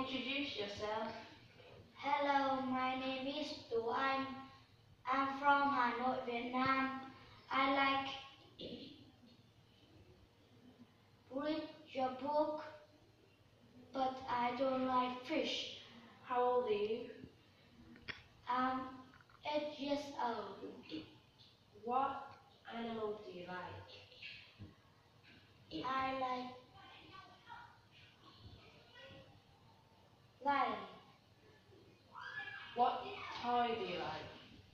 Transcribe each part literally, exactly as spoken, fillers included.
introduce yourself? Hello, my name is Tu Anh. I'm from Hanoi, Vietnam. I like read your book, but I don't like fish. How old are you? I'm eight years old. What animal do you like? I like lion. What toy do you like?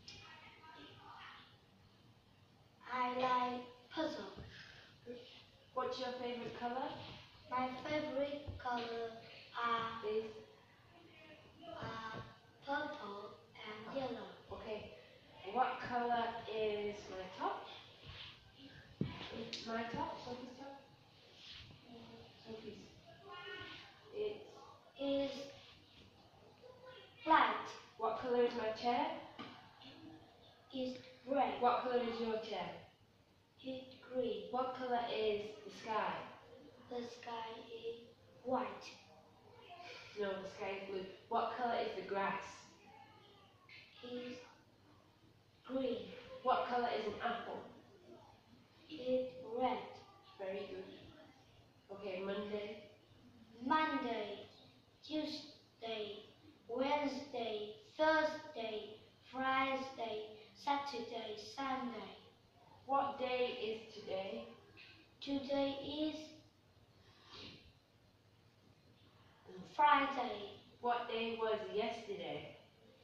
I like puzzle. What's your favorite color? My favorite color are, Is are purple and yellow. okay. What color is my top? My top? Sophie's top? Sophie's. It's Is white. what color is my chair? Is red. What color is your chair? Is green. What color is the sky? The sky is white. No, the sky is blue. What color is the grass? Is green. What color is an apple? Is red. Very good. Okay, Monday. Monday, Tuesday, Wednesday, Thursday, Friday, Saturday, Sunday. What day is today? Today is Friday. What day was yesterday?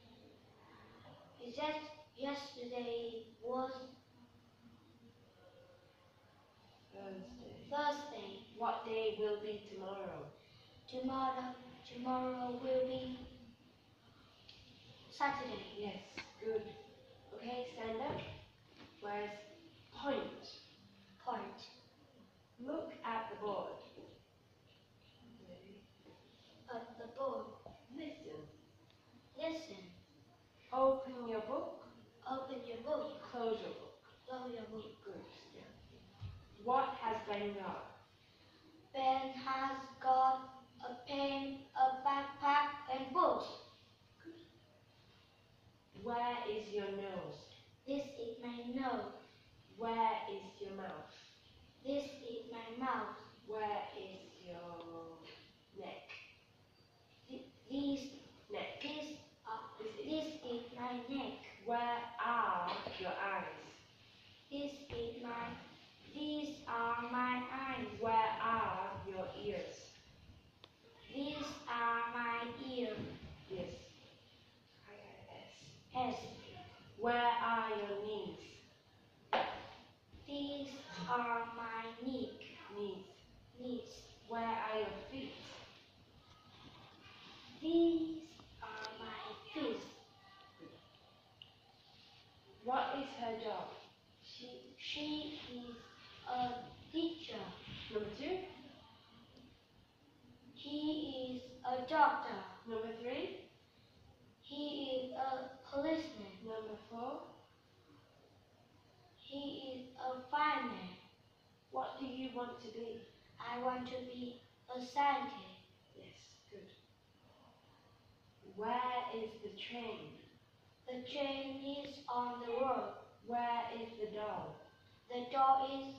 Is that yesterday was Thursday. Thursday. What day will be tomorrow? Tomorrow, tomorrow will be Saturday. Yes, good. Okay, stand up. Where's point? Point. Look at the board. Ready? At the board. Listen. Listen. Open your book. Open your book. Close your book. Close your book. Good. Yeah. What has Ben got? Ben has got a pen, a backpack, and books. Where is your nose? This is my nose. Where is your mouth? This is my mouth. Where is your neck? Th- These, Neck. this, uh, This is. this is my neck. Where are your eyes? This is my, these are my eyes. Where are your ears? These are my ears. Yes. I got S. S. Where are your knees? These are my neck. Knees. Knees. Where are your feet? These are my feet. What is her job? She, she is a teacher. Number two. He is a doctor. Number three. He is a policeman. Number four. He is a fireman. What do you want to be? I want to be a scientist. Yes, good. Where is the train? The train is on the road. Where is the doll? The door is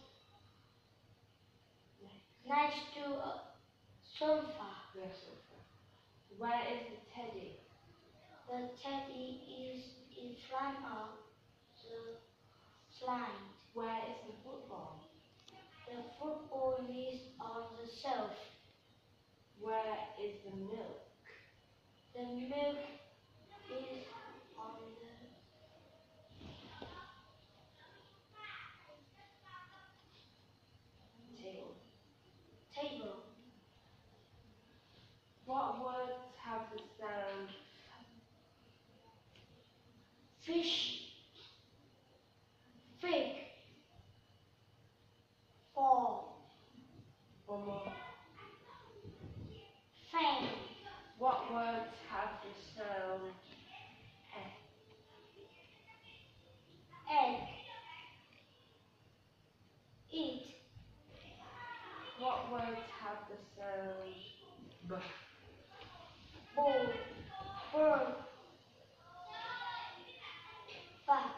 next to a sofa. The sofa. Where is the teddy? The teddy is in front of the slide. Where is the football? The football is on the shelf. Where is the milk? The milk is on the Table. table. What words have the sound Fish, fig, ball, or more? fan, What words have the sound egg, eat, What words have the sound B? Four. Five.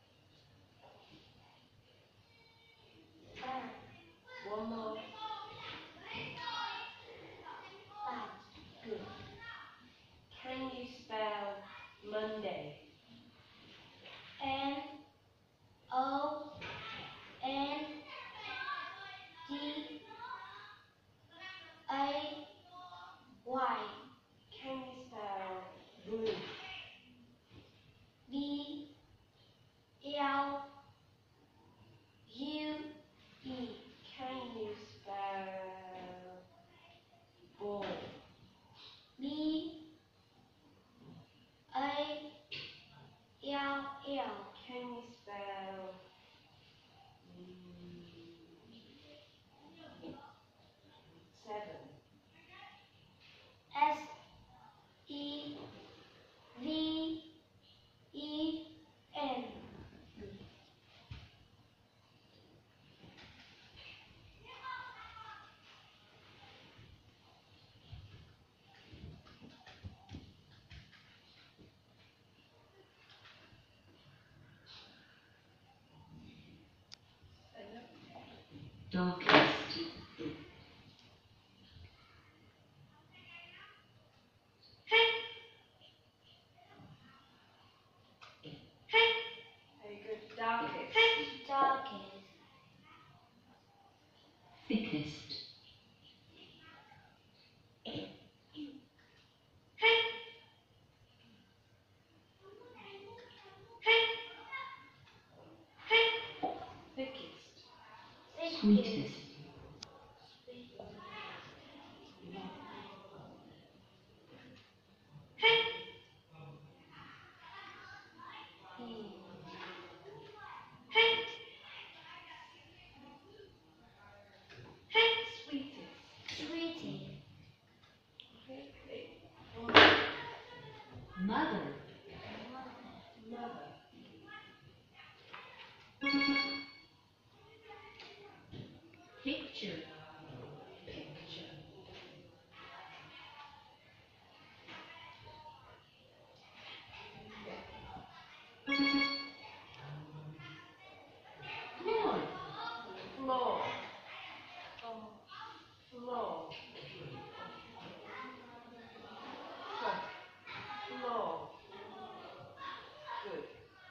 Five. One more. Five. Good. Can you spell Monday? M O N D A Y. Can you spell blue? B L U E. Can you spell ball? B A L L. Can you spell mm, seven? S E V E N. Darkest. Very good. Darkest. Darkest. Thickest. Thickest. Sweetest. Sweetest. Sweetie. Okay. Mother. Mother. Picture. Picture. Floor. Floor. Floor. Floor. Good.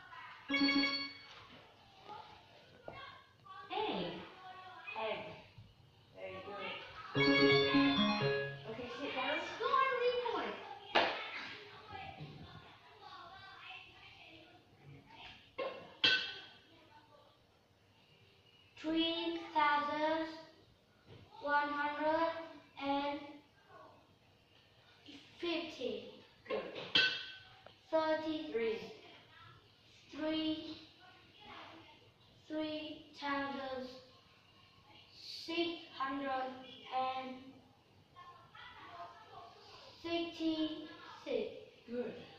Egg. Egg. Very good. Okay, sit down. Three thousand one hundred and fifty. Good. Thirty-three. Three. Three. Three thousand six hundred and sixty-six. Good.